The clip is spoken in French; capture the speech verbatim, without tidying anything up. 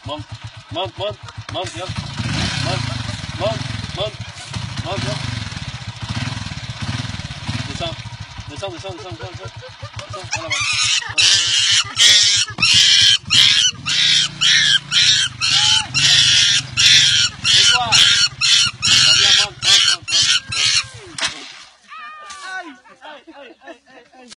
Monte, monte, monte, monte, viens. Monte, monte, monte, monte, viens. Descends, descends, descends, descends, descends, descends. Descends, à la main.